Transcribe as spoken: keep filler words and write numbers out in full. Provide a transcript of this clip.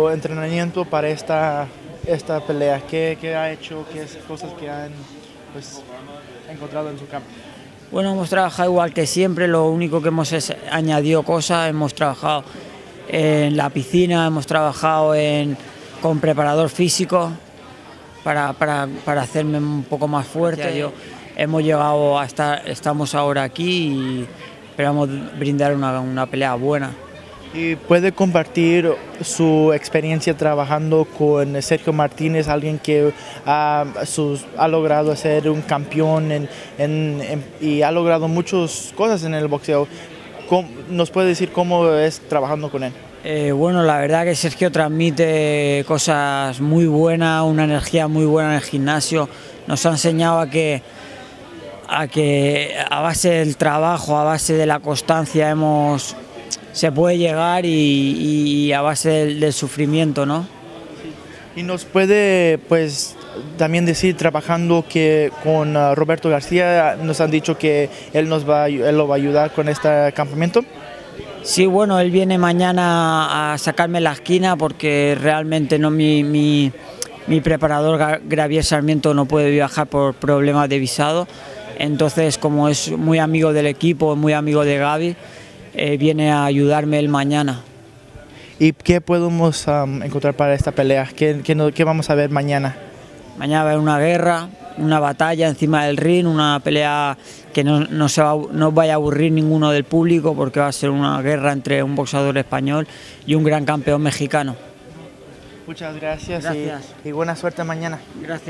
su entrenamiento para esta, esta pelea? ¿Qué, qué ha hecho? ¿Qué cosas que han pues, encontrado en su campo? Bueno, hemos trabajado igual que siempre, lo único que hemos es añadido cosas, hemos trabajado en la piscina, hemos trabajado en, con preparador físico para, para, para hacerme un poco más fuerte. Yo, hemos llegado a estar, estamos ahora aquí y esperamos brindar una, una pelea buena. ¿Y puede compartir su experiencia trabajando con Sergio Martínez, alguien que ha, sus, ha logrado ser un campeón en, en, en, y ha logrado muchas cosas en el boxeo? ¿Cómo, ¿Nos puede decir cómo es trabajando con él? Eh, bueno, la verdad que Sergio transmite cosas muy buenas, una energía muy buena en el gimnasio. Nos ha enseñado a que, a que a base del trabajo, a base de la constancia hemos... se puede llegar y, y a base del, del sufrimiento, ¿no? Y nos puede, pues, también decir, trabajando que con uh, Roberto García, nos han dicho que él nos va, él lo va a ayudar con este campamento. Sí, bueno, él viene mañana a sacarme la esquina porque realmente no mi, mi, mi preparador Gabriel Sarmiento no puede viajar por problemas de visado. Entonces, como es muy amigo del equipo, muy amigo de Gaby, Eh, viene a ayudarme el mañana. ¿Y qué podemos um, encontrar para esta pelea? ¿Qué, qué, no, ¿Qué vamos a ver mañana? Mañana va a haber una guerra, una batalla encima del ring, una pelea que no, no, se va, no vaya a aburrir ninguno del público porque va a ser una guerra entre un boxeador español y un gran campeón mexicano. Muchas gracias, Gracias. Y, y buena suerte mañana. Gracias.